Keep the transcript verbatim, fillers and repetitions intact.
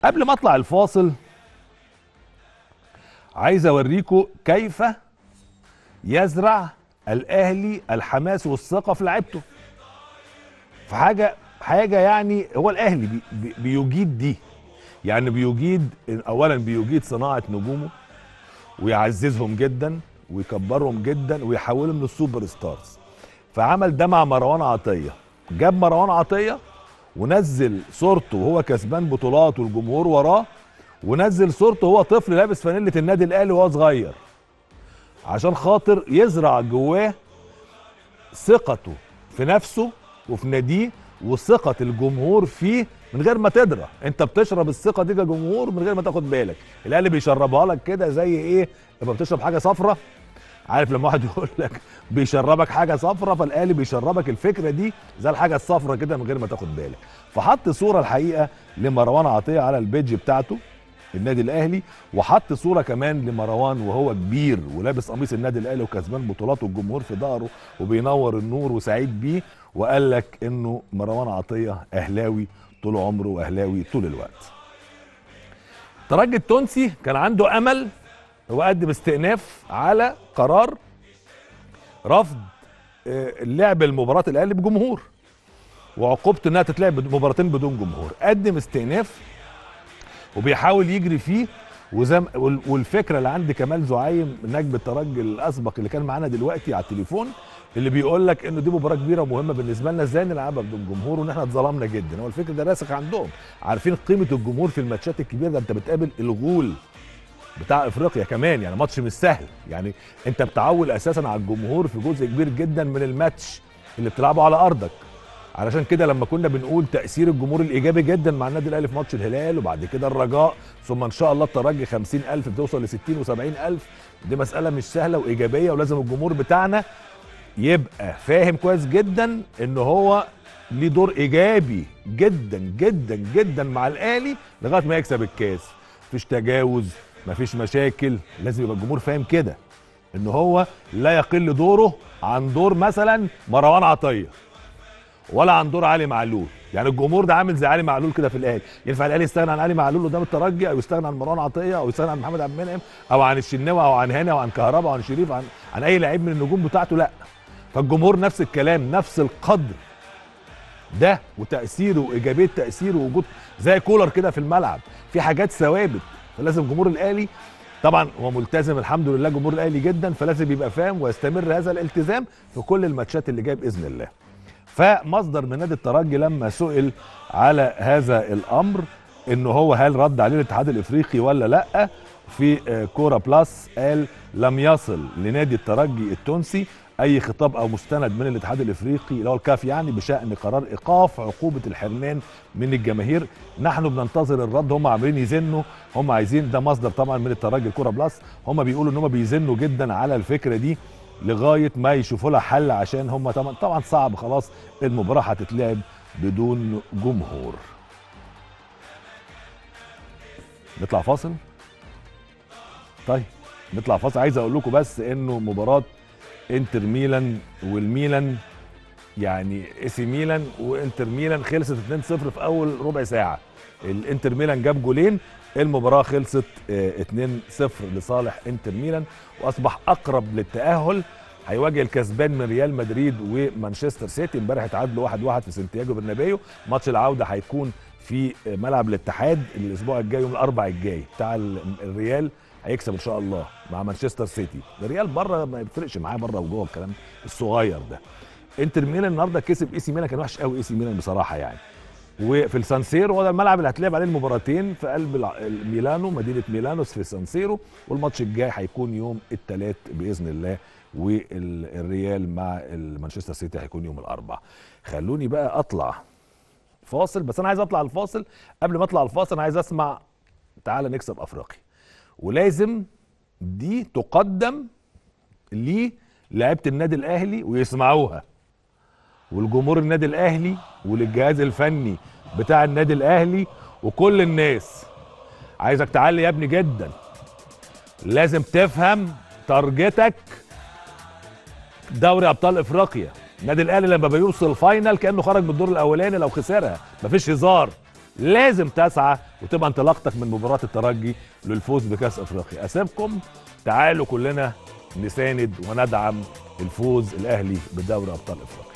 قبل ما اطلع الفاصل عايز اوريكم كيف يزرع الاهلي الحماس والثقه في لعيبته. في حاجه حاجه يعني هو الاهلي بي بي بيجيد دي، يعني بيجيد اولا بيجيد صناعه نجومه ويعززهم جدا ويكبرهم جدا ويحولهم للسوبر ستارز. فعمل ده مع مروان عطيه، جاب مروان عطيه ونزل صورته وهو كسبان بطولات والجمهور وراه، ونزل صورته وهو طفل لابس فانيله النادي الاهلي وهو صغير، عشان خاطر يزرع جواه ثقته في نفسه وفي ناديه وثقه الجمهور فيه من غير ما تدرى. انت بتشرب الثقه دي كجمهور من غير ما تاخد بالك. الاهلي بيشربها لك كده زي ايه؟ لما بتشرب حاجه صفرة، عارف لما واحد يقول لك بيشربك حاجه صفرة، فالاهلي بيشربك الفكره دي زي الحاجه الصفرة كده من غير ما تاخد بالك. فحط صوره الحقيقه لمروان عطيه على البيج بتاعته النادي الاهلي، وحط صوره كمان لمروان وهو كبير ولابس قميص النادي الاهلي وكسبان بطولات والجمهور في ظهره وبينور النور وسعيد بيه، وقال لك انه مروان عطيه اهلاوي طول عمره واهلاوي طول الوقت. الترجي التونسي كان عنده امل، هو قدم استئناف على قرار رفض اللعب المباراه الاهلي بجمهور وعقوبته انها تتلعب مباراتين بدون جمهور. قدم استئناف وبيحاول يجري فيه، وزم والفكره اللي عند كمال زعيم نجم الترجي الاسبق اللي كان معانا دلوقتي على التليفون، اللي بيقول لك انه دي مباراه كبيره ومهمه بالنسبه لنا، ازاي نلعبها بدون جمهور وان احنا اتظلمنا جدا. هو الفكر ده راسخ عندهم، عارفين قيمه الجمهور في الماتشات الكبيره. ده انت بتقابل الغول بتاع افريقيا كمان، يعني ماتش مش سهل، يعني انت بتعول اساسا على الجمهور في جزء كبير جدا من الماتش اللي بتلعبه على ارضك. علشان كده لما كنا بنقول تاثير الجمهور الايجابي جدا مع النادي الاهلي في ماتش الهلال وبعد كده الرجاء ثم ان شاء الله الترجي خمسين ألف بتوصل ل ستين وسبعين ألف، دي مساله مش سهله وايجابيه، ولازم الجمهور بتاعنا يبقى فاهم كويس جدا ان هو ليه دور ايجابي جدا جدا جدا مع الاهلي لغايه ما يكسب الكاس. مفيش تجاوز، مفيش مشاكل، لازم يبقى الجمهور فاهم كده ان هو لا يقل دوره عن دور مثلا مروان عطيه ولا عن دور علي معلول. يعني الجمهور ده عامل زي علي معلول كده في الاهلي، ينفع الاهلي يستغنى عن علي معلول قدام الترجي، او يستغنى عن مروان عطيه، او يستغنى عن محمد عبد المنعم، او عن الشناوي، او عن هاني، او عن كهربا، او عن شريف، عن عن اي لعيب من النجوم بتاعته؟ لا. فالجمهور نفس الكلام، نفس القدر ده وتاثيره وايجابيه تاثيره ووجود زي كولر كده في الملعب، في حاجات ثوابت. فلازم جمهور الاهلي طبعا هو ملتزم الحمد لله جمهور الاهلي جدا، فلازم يبقى فاهم ويستمر هذا الالتزام في كل الماتشات اللي جايه باذن الله. فمصدر من نادي الترجي لما سئل على هذا الامر انه هو هل رد عليه الاتحاد الافريقي ولا لا، في كوره بلاس قال لم يصل لنادي الترجي التونسي اي خطاب او مستند من الاتحاد الافريقي اللي هو الكاف يعني بشان قرار ايقاف عقوبه الحرمان من الجماهير. نحن بننتظر الرد، هم عاملين يزنوا، هم عايزين، ده مصدر طبعا من الترجي الكوره بلس، هم بيقولوا ان هم بيزنوا جدا على الفكره دي لغايه ما يشوفوا لها حل، عشان هم طبعا طبعا صعب خلاص المباراه هتتلعب بدون جمهور. نطلع فاصل؟ طيب نطلع فاصل. عايز اقول لكم بس انه مباراه انتر ميلان والميلان، يعني اي سي ميلان وانتر ميلان، خلصت اتنين صفر في اول ربع ساعه. الانتر ميلان جاب جولين، المباراه خلصت اتنين صفر لصالح انتر ميلان، واصبح اقرب للتاهل. هيواجه الكسبان من ريال مدريد ومانشستر سيتي، امبارح اتعادلوا واحد واحد في سانتياغو برنابيو. ماتش العوده هيكون في ملعب الاتحاد الاسبوع الجاي يوم الاربعاء الجاي. بتاع الريال هيكسب ان شاء الله مع مانشستر سيتي. الريال بره ما يفرقش معاه بره وجوه الكلام الصغير ده. انتر ميلان النهارده كسب اي سي ميلان، كان وحش قوي اي سي ميلان بصراحه يعني. وفي السانسيرو، وده الملعب اللي هتلعب عليه المباراتين في قلب ميلانو، مدينه ميلانوس في السانسيرو، والماتش الجاي هيكون يوم الثلاث باذن الله، والريال مع مانشستر سيتي هيكون يوم الاربعاء. خلوني بقى اطلع فاصل، بس انا عايز اطلع الفاصل. قبل ما اطلع الفاصل انا عايز اسمع تعالى نكسب افريقيا، ولازم دي تقدم للاعيبه النادي الاهلي ويسمعوها، والجمهور النادي الاهلي وللجهاز الفني بتاع النادي الاهلي وكل الناس. عايزك تعلي يا ابني جدا، لازم تفهم تارجتك دوري ابطال افريقيا. النادي الاهلي لما بيوصل فاينل كانه خرج من الدور الاولاني لو خسرها، مفيش هزار. لازم تسعى وتبقى انطلاقتك من مباراه الترجي للفوز بكاس افريقيا. اسيبكم، تعالوا كلنا نساند وندعم الفوز الاهلي بدوري ابطال افريقيا.